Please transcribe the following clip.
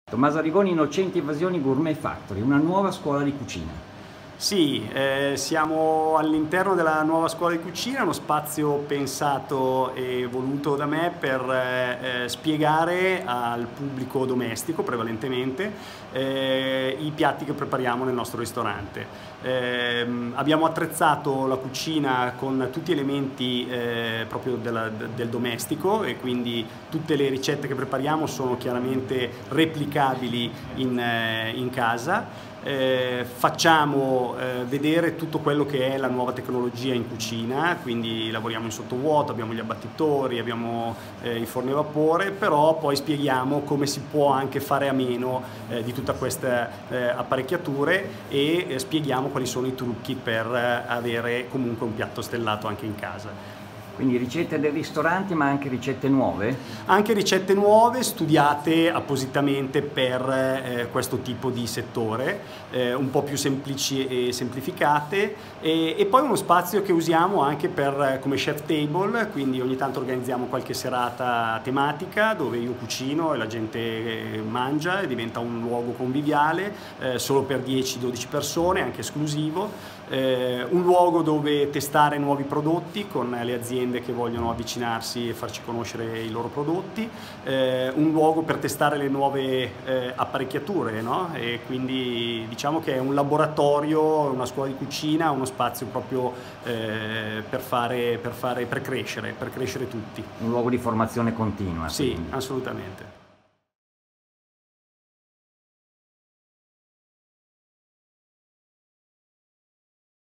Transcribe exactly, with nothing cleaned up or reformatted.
Tommaso Arrigoni, Innocenti Evasioni Gourmet Factory, una nuova scuola di cucina. Sì, eh, siamo all'interno della nuova scuola di cucina, uno spazio pensato e voluto da me per eh, spiegare al pubblico domestico prevalentemente eh, i piatti che prepariamo nel nostro ristorante. Eh, abbiamo attrezzato la cucina con tutti gli elementi eh, proprio della, del domestico, e quindi tutte le ricette che prepariamo sono chiaramente replicabili in, eh, in casa. Eh, facciamo eh, vedere tutto quello che è la nuova tecnologia in cucina, quindi lavoriamo in sottovuoto, abbiamo gli abbattitori, abbiamo eh, i forni a vapore, però poi spieghiamo come si può anche fare a meno eh, di tutte queste eh, apparecchiature, e eh, spieghiamo quali sono i trucchi per eh, avere comunque un piatto stellato anche in casa. Quindi ricette del ristorante, ma anche ricette nuove? Anche ricette nuove studiate appositamente per eh, questo tipo di settore, eh, un po' più semplici e semplificate, e, e poi uno spazio che usiamo anche per, come chef table, quindi ogni tanto organizziamo qualche serata tematica dove io cucino e la gente mangia, e diventa un luogo conviviale, eh, solo per dieci dodici persone, anche esclusivo, eh, un luogo dove testare nuovi prodotti con le aziende che vogliono avvicinarsi e farci conoscere i loro prodotti, eh, un luogo per testare le nuove eh, apparecchiature, no? E quindi diciamo che è un laboratorio, una scuola di cucina, uno spazio proprio eh, per fare, per fare, per crescere, per crescere tutti. Un luogo di formazione continua. Sì, quindi. assolutamente.